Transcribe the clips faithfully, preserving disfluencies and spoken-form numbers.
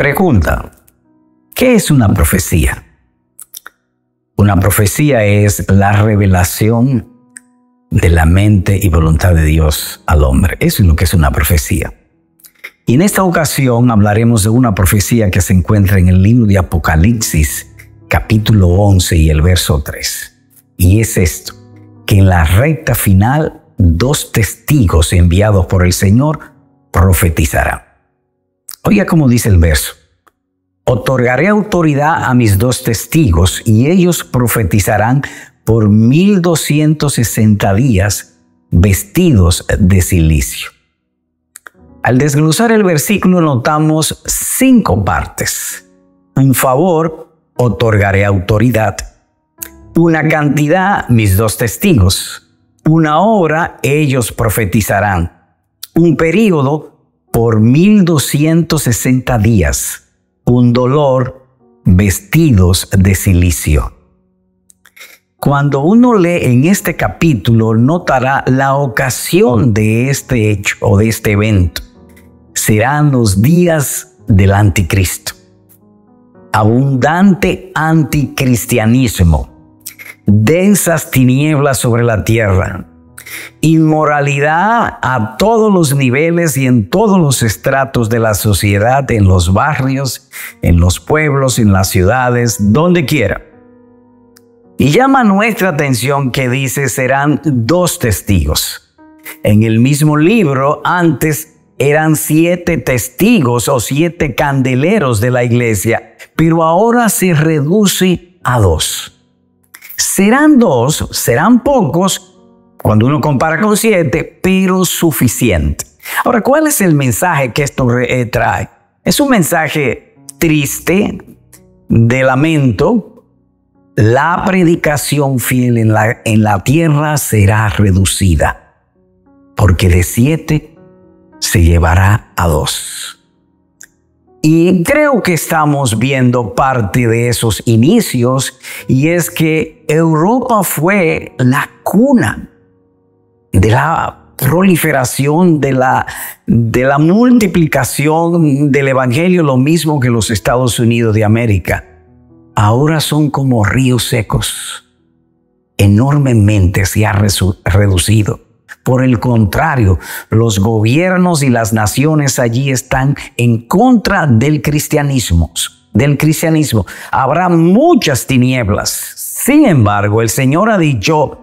Pregunta, ¿qué es una profecía? Una profecía es la revelación de la mente y voluntad de Dios al hombre. Eso es lo que es una profecía. Y en esta ocasión hablaremos de una profecía que se encuentra en el libro de Apocalipsis, capítulo once y el verso tres. Y es esto, que en la recta final, dos testigos enviados por el Señor profetizarán. Oiga cómo dice el verso. Otorgaré autoridad a mis dos testigos y ellos profetizarán por mil doscientos sesenta días vestidos de cilicio. Al desglosar el versículo notamos cinco partes. Un favor, otorgaré autoridad. Una cantidad, mis dos testigos. Una obra, ellos profetizarán. Un período, por mil doscientos sesenta días. Un dolor, vestidos de cilicio. Cuando uno lee en este capítulo, notará la ocasión de este hecho o de este evento. Serán los días del anticristo. Abundante anticristianismo. Densas tinieblas sobre la tierra. Inmoralidad a todos los niveles y en todos los estratos de la sociedad, en los barrios, en los pueblos, en las ciudades, donde quiera. Y llama nuestra atención que dice serán dos testigos. En el mismo libro antes eran siete testigos o siete candeleros de la iglesia, pero ahora se reduce a dos. Serán dos, serán pocos, cuando uno compara con siete, pero suficiente. Ahora, ¿cuál es el mensaje que esto eh, trae? Es un mensaje triste, de lamento. La predicación fiel en la, en la tierra será reducida, porque de siete se llevará a dos. Y creo que estamos viendo parte de esos inicios, y es que Europa fue la cuna de la proliferación, de la, de la multiplicación del evangelio, lo mismo que los Estados Unidos de América. Ahora son como ríos secos. Enormemente se ha reducido. Por el contrario, los gobiernos y las naciones allí están en contra del cristianismo. Del cristianismo. Habrá muchas tinieblas. Sin embargo, el Señor ha dicho: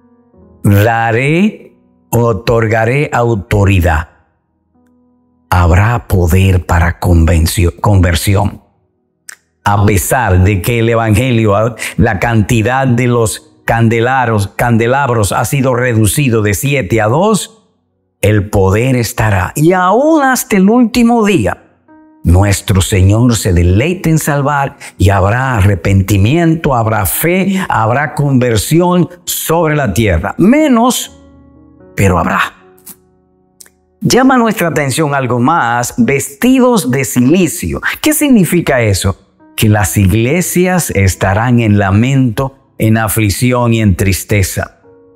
daré, otorgaré autoridad. Habrá poder para conversión. A pesar de que el evangelio, la cantidad de los candelabros, candelabros ha sido reducido de siete a dos, el poder estará. Y aún hasta el último día, nuestro Señor se deleita en salvar y habrá arrepentimiento, habrá fe, habrá conversión sobre la tierra. Menos, pero habrá. Llama nuestra atención algo más: vestidos de cilicio. ¿Qué significa eso? Que las iglesias estarán en lamento, en aflicción y en tristeza.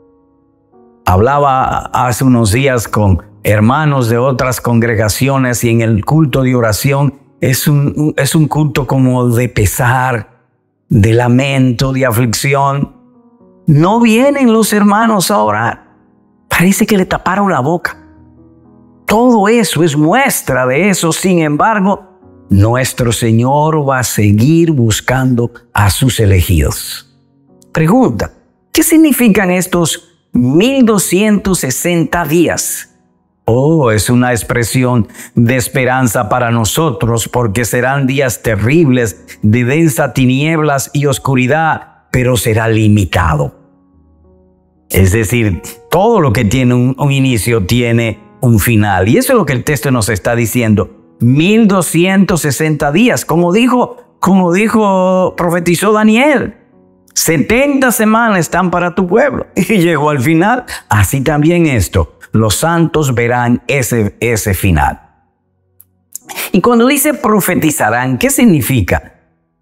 Hablaba hace unos días con hermanos de otras congregaciones y en el culto de oración es un, es un culto como de pesar, de lamento, de aflicción. No vienen los hermanos a orar. Parece que le taparon la boca. Todo eso es muestra de eso. Sin embargo, nuestro Señor va a seguir buscando a sus elegidos. Pregunta, ¿qué significan estos mil doscientos sesenta días? Oh, es una expresión de esperanza para nosotros, porque serán días terribles de densa tinieblas y oscuridad, pero será limitado. Es decir, todo lo que tiene un, un inicio tiene un final. Y eso es lo que el texto nos está diciendo. mil doscientos sesenta días, como dijo, como dijo, profetizó Daniel. setenta semanas están para tu pueblo. Y llegó al final. Así también esto. Los santos verán ese, ese final. Y cuando dice profetizarán, ¿qué significa?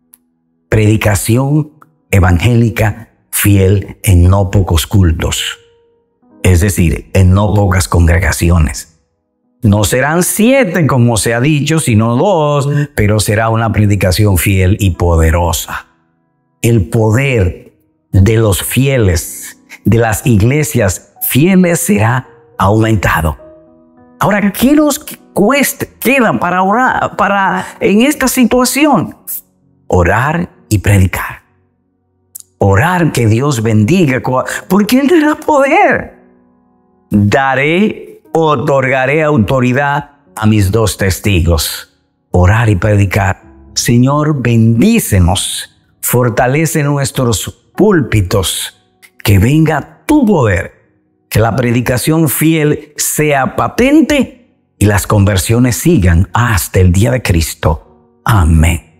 Predicación evangélica fiel en no pocos cultos. Es decir, en no pocas congregaciones. No serán siete como se ha dicho, sino dos, pero será una predicación fiel y poderosa. El poder de los fieles, de las iglesias fieles, será aumentado. Ahora, ¿qué nos cuesta, queda para orar, para en esta situación? Orar y predicar. Orar que Dios bendiga, porque Él dará poder. Daré otorgaré autoridad a mis dos testigos. Orar y predicar. Señor, bendícenos, fortalece nuestros púlpitos, que venga tu poder, que la predicación fiel sea patente y las conversiones sigan hasta el día de Cristo. Amén.